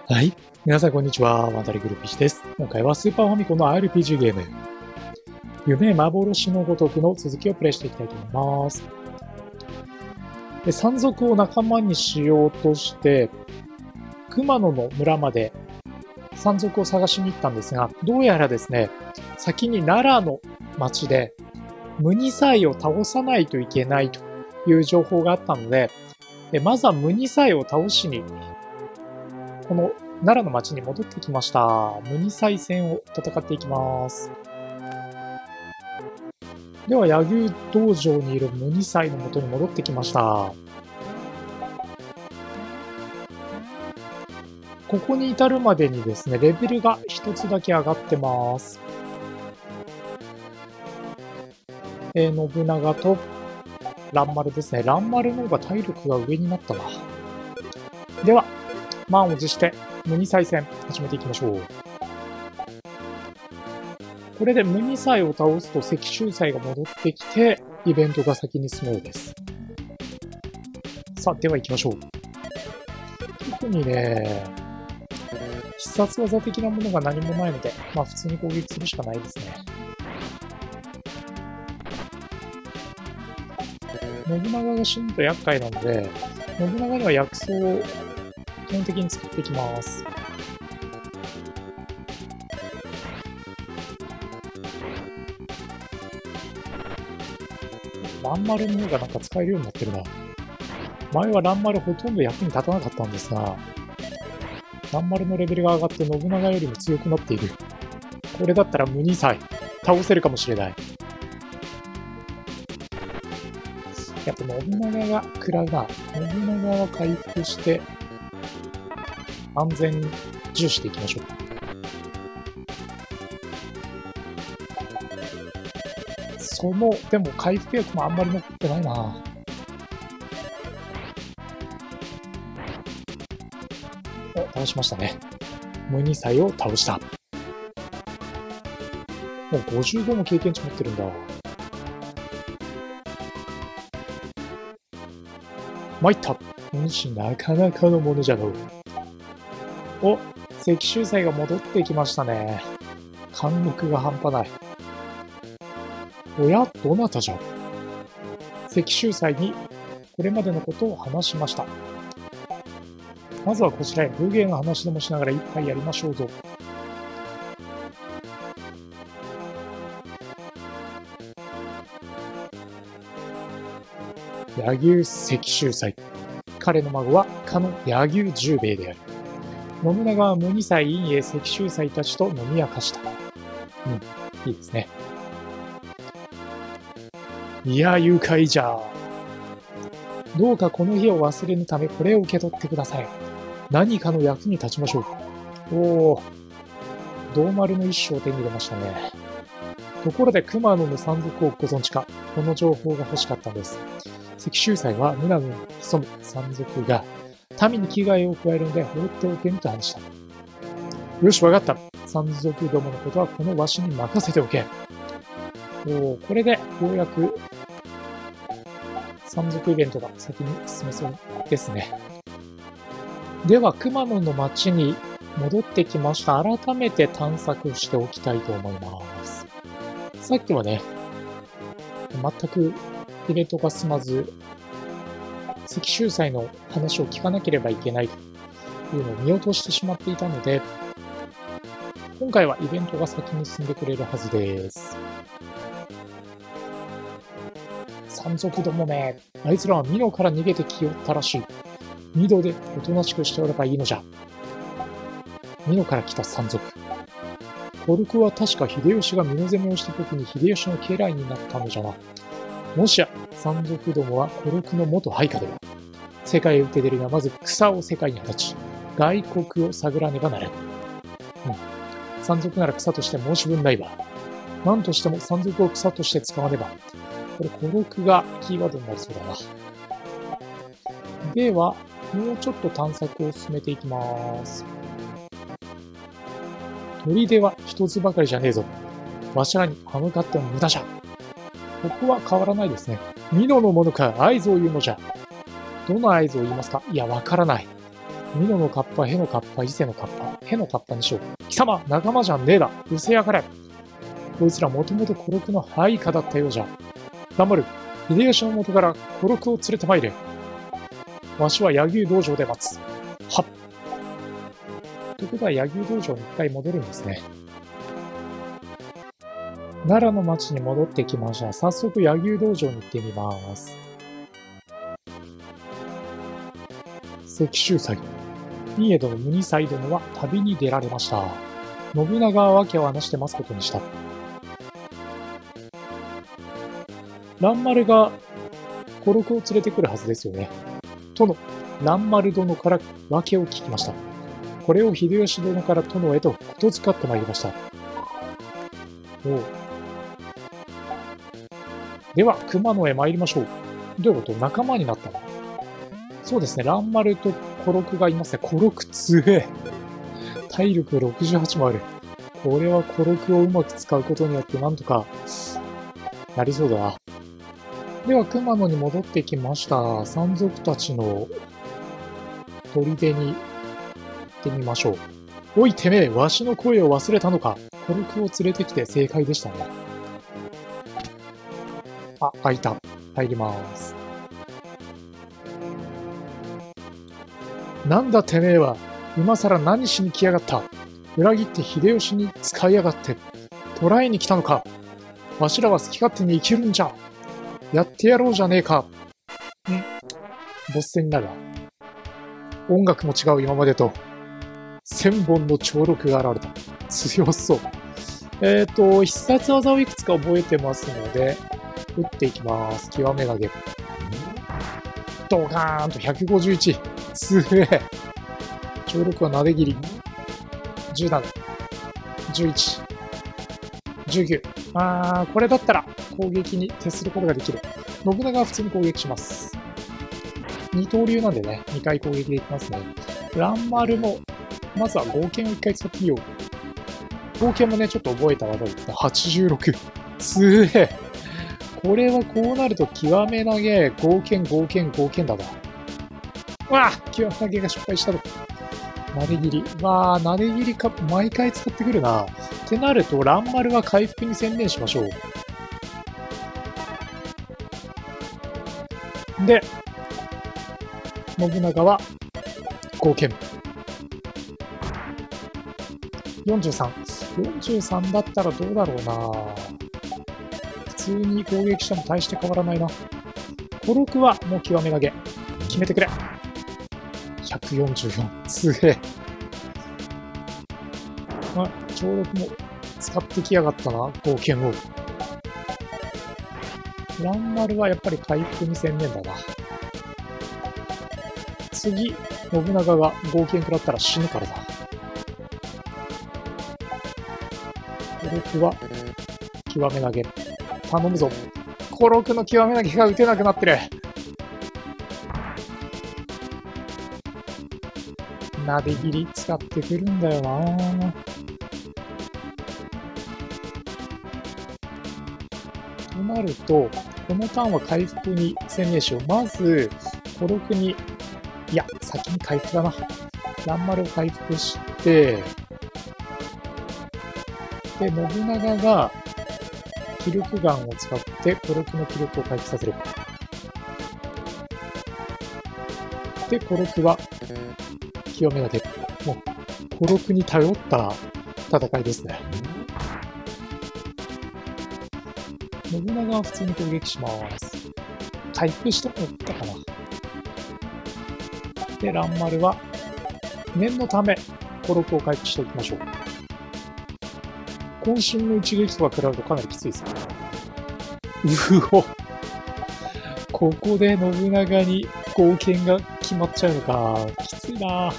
はい。皆さんこんにちは。ワンダリグルピシです。今回はスーパーファミコンの RPG ゲーム、夢幻のごとくの続きをプレイしていきたいと思います。で、山賊を仲間にしようとして、熊野の村まで山賊を探しに行ったんですが、どうやらですね、先に奈良の町でムニサイを倒さないといけないという情報があったので、まずはムニサイを倒しに、この奈良の町に戻ってきました。ムニサイ戦を戦っていきます。では、柳生道場にいるムニサイの元に戻ってきました。ここに至るまでにですね、レベルが一つだけ上がってます。信長と蘭丸ですね。蘭丸の方が体力が上になったな。では、満を持してムニサイ戦始めていきましょう。これでムニサイを倒すと石州祭が戻ってきて、イベントが先に進むようです。さあ、では行きましょう。特にね、必殺技的なものが何もないので、まあ普通に攻撃するしかないですね。信長が死ぬと厄介なので、信長には薬草を基本的に使っていきます。蘭丸の方がなんか使えるようになってるな。前は蘭丸ほとんど役に立たなかったんですが、蘭丸のレベルが上がって信長よりも強くなっている。これだったらムニサイ倒せるかもしれない。やっぱ信長が食らうな。信長は回復して、安全重視していきましょう。でも回復薬もあんまり残ってないな。倒しましたね。ムニサイを倒した。もう55も経験値持ってるんだ。参った。お主なかなかのものじゃろう。お、石州祭が戻ってきましたね。貫禄が半端ない。おや、どなたじゃ。石州祭にこれまでのことを話しました。まずはこちらへ武芸の話でもしながら一杯やりましょうぞ。柳生石州祭。彼の孫はかの柳生十兵衛である。信長は無二歳陰影石州祭たちと飲み明かした。いいですね。いや、愉快じゃ。どうかこの日を忘れぬためこれを受け取ってください。何かの役に立ちましょう。おお、銅丸の一種を手に入れましたね。ところで熊野の山賊をご存知か。この情報が欲しかったんです。石州祭は無名に潜む山賊が民に危害を加えるので放っておけんと話した。よし、わかった。山賊どものことはこのわしに任せておけ。これでようやく山賊イベントが先に進めそうですね。では、熊野の町に戻ってきました。改めて探索しておきたいと思います。さっきはね、全くイベントが進まず、石州祭の話を聞かなければいけないというのを見落としてしまっていたので、今回はイベントが先に進んでくれるはずです。山賊どもめ、あいつらは美濃から逃げてきよったらしい。美濃でおとなしくしておればいいのじゃ。美濃から来た山賊。コルクは確か秀吉が美濃攻めをした時に秀吉の家来になったのじゃな。もしや山賊どもはコルクの元配下では、世界へ受け出るにはまず草を世界に放ち、外国を探らねばならぬ。山賊なら草として申し分ないわ。何としても山賊を草として使わねば。これ、コルクがキーワードになりそうだな。では、もうちょっと探索を進めていきます。砦は一つばかりじゃねえぞ。わしらに歯向かっても無駄じゃ。ここは変わらないですね。美濃のものか合図を言うのじゃ。どの合図を言いますか？いや、わからない。 美濃のカッパ、ヘのカッパ、伊勢のカッパ、ヘのカッパにしよう。貴様、仲間じゃねえだ。うせやがれ。こいつらもともとコロクの配下だったようじゃ。頑張る。秀吉の元からコロクを連れてまいれ。わしは柳生道場で待つ。はっ。ということは柳生道場に一回戻るんですね。奈良の町に戻ってきました。早速柳生道場に行ってみます。石州祭。三重殿、ムニサイ殿は旅に出られました。信長は訳を話してますことにした。蘭丸がコロクを連れてくるはずですよね。殿、蘭丸殿から訳を聞きました。これを秀吉殿から殿へとことづかってまいりました。おう。では、熊野へ参りましょう。どういうこと？仲間になったの？そうですね、蘭丸とコロクがいますね。コロク強え。体力68もある。これはコロクをうまく使うことによってなんとかなりそうだな。では、熊野に戻ってきました。山賊たちの砦に行ってみましょう。おいてめえ、わしの声を忘れたのか。コロクを連れてきて正解でしたね。あ、開いた。入ります。なんだてめえは、今さら何しに来やがった。裏切って秀吉に使いやがって、捕らえに来たのか。わしらは好き勝手に生きるんじゃ。やってやろうじゃねえか。ボス戦になるな。音楽も違う今までと。1000本の長録が現れた。強そう。必殺技をいくつか覚えてますので、打っていきます。極め投げ。ドカーンと151。強え。長録はなで切り。17。11。19。これだったら攻撃に徹することができる。信長は普通に攻撃します。二刀流なんでね、2回攻撃できますね。蘭丸も、まずは合剣を1回使ってみよう。合剣もね、ちょっと覚えた技ですね。86。強え。これはこうなると極め投げ、合剣だな。極め投げが失敗したの。なで切り。なで切りか、毎回使ってくるな。ってなると、蘭丸は回復に専念しましょう。で、信長は、合剣。43。43だったらどうだろうな。普通に攻撃しても大して変わらないな。コロクはもう極め投げ。決めてくれ。144。強え。長録も使ってきやがったな、合剣を。蘭丸はやっぱり回復に専念だな。次、信長が合剣食らったら死ぬからだ。コロクは、極め投げ。頼むぞ。コロクの極め投げが打てなくなってる。なで切り使ってくるんだよな。となると、このターンは回復に専念しよう。まず、コロクに、いや、先に回復だな。蘭丸を回復して、で、信長が、気力眼を使って、コロクの気力を回復させる。で、コロクは、極め投げ。もう、コロクに頼った戦いですね。信長は普通に攻撃します。回復してもらったかな。で、蘭丸は、念のため、コロクを回復しておきましょう。渾身の一撃とか食らうとかなりきついですね。うお。ここで信長に合剣が決まっちゃうのか。きついな。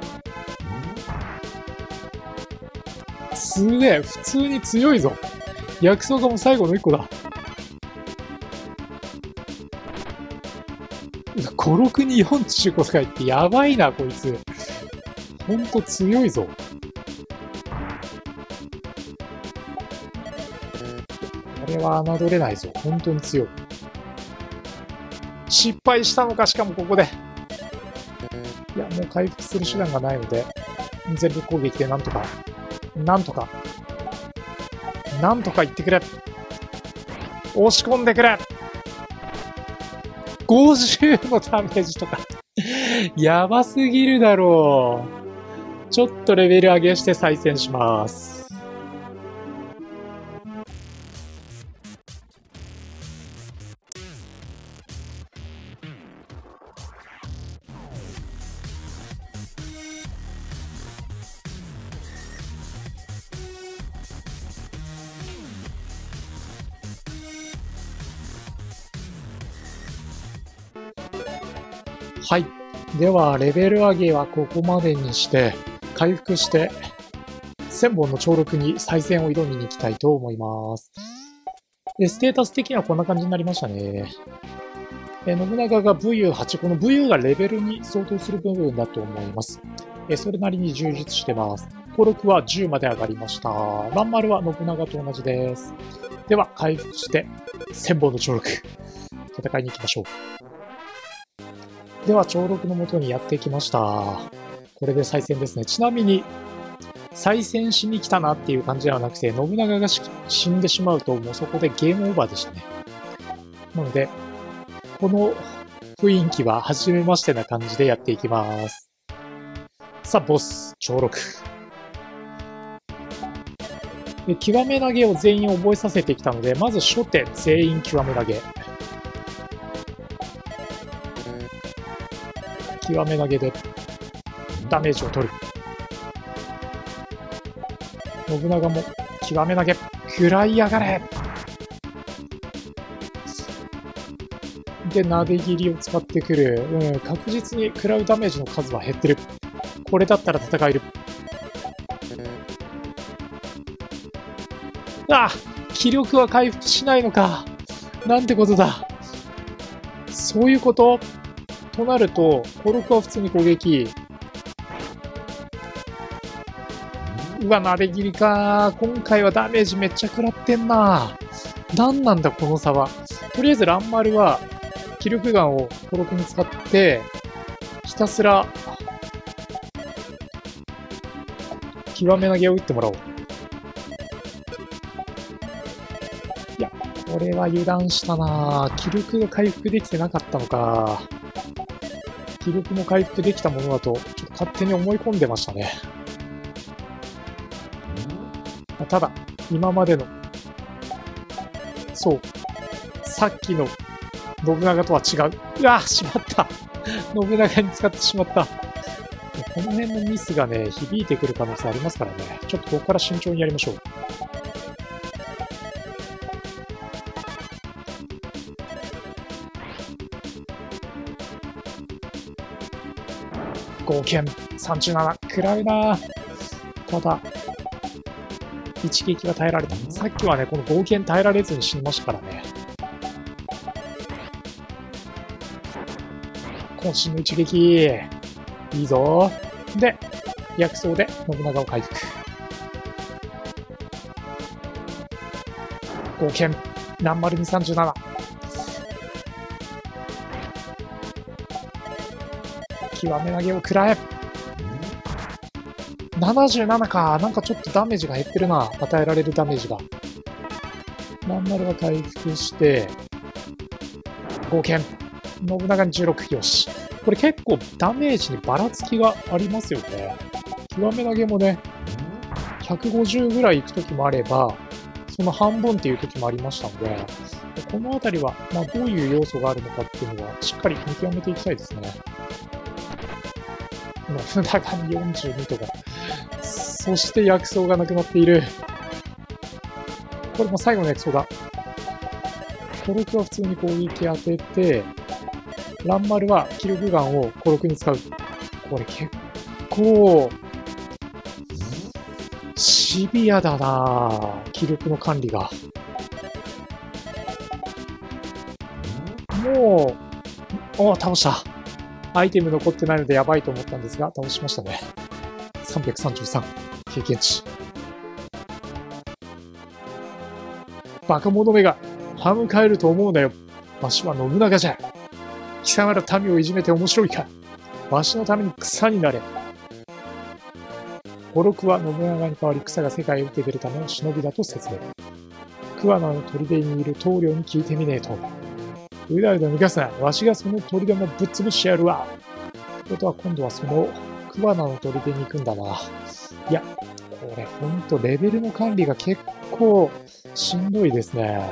強え。普通に強いぞ。薬草がもう最後の1個だ。5、6に45回ってやばいな、こいつ。ほんと強いぞ。これは侮れないぞ。本当に強い。失敗したのか、しかもここで。 いや、もう回復する手段がないので、全力攻撃でなんとか、なんとか言ってくれ。押し込んでくれ。50のダメージとかやばすぎるだろう。ちょっとレベル上げして再戦します。はい。では、レベル上げはここまでにして、回復して、1000本の長録に再戦を挑みに行きたいと思います。で、ステータス的にはこんな感じになりましたね。信長が武勇8、この武勇がレベルに相当する部分だと思います。それなりに充実してます。登録は10まで上がりました。蘭丸は信長と同じです。では、回復して、1000本の長録、戦いに行きましょう。では、長録の元にやってきました。これで再戦ですね。ちなみに、再戦しに来たなっていう感じではなくて、信長が死んでしまうと、もうそこでゲームオーバーでしたね。なので、この雰囲気は初めましてな感じでやっていきます。さあ、ボス、長録。で、極め投げを全員覚えさせてきたので、まず初手全員極め投げ。極め投げでダメージを取る。信長も極め投げ、食らいやがれ。で、なで切りを使ってくる。確実に食らうダメージの数は減ってる。これだったら戦える。ああ、気力は回復しないのか。なんてことだ。そういうこととなると、登録は普通に攻撃。うわ、なで切りか。今回はダメージめっちゃ食らってんな。なんなんだ、この差は。とりあえず、蘭丸は、気力眼を登録に使って、ひたすら、極め投げを打ってもらおう。いや、これは油断したな。気力が回復できてなかったのか。気力も回復できたものだと、ちょっと勝手に思い込んでましたね。ただ、今までの、そう、さっきの信長とは違う。うわ、しまった。信長に使ってしまった。この辺のミスがね、響いてくる可能性ありますからね。ちょっとここから慎重にやりましょう。合剣37、食らうな。ただ、一撃は耐えられた。さっきはね、この合剣耐えられずに死にましたからね。渾身の一撃。いいぞ。で、薬草で信長を回復。合剣、蘭丸に37。極め投げを食らえ。77か。なんかちょっとダメージが減ってるな。与えられるダメージが。蘭丸は回復して、合剣。信長に16。よし。これ結構ダメージにばらつきがありますよね。極め投げもね、150ぐらいいくときもあれば、その半分っていうときもありましたので、このあたりは、まあ、どういう要素があるのかっていうのは、しっかり見極めていきたいですね。信長に42とか。そして薬草がなくなっている。これも最後の薬草だ。コルクは普通に攻撃当てて、蘭丸は気力眼をコルクに使う。これ結構、シビアだなぁ。気力の管理が。もう、倒した。アイテム残ってないのでやばいと思ったんですが、倒しましたね。333、経験値。バカ者めが、歯向かえると思うなよ。わしは信長じゃ。貴様ら民をいじめて面白いか。 わしのために草になれ。五六は信長に代わり草が世界を受け出るための忍びだと説明。桑名の砦にいる棟梁に聞いてみねえと。うだうだ抜かすな。わしがその砦もぶっ潰してやるわ。ってことは今度はその桑名の砦に行くんだな。いや、これほんとレベルの管理が結構しんどいですね。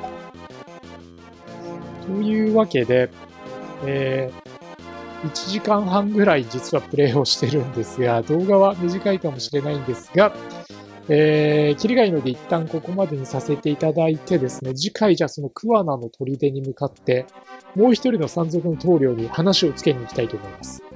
というわけで、1時間半ぐらい実はプレイをしてるんですが、動画は短いかもしれないんですが、キリがいいので一旦ここまでにさせていただいてですね、次回じゃあその桑名の砦に向かって、もう一人の山賊の棟梁に話をつけに行きたいと思います。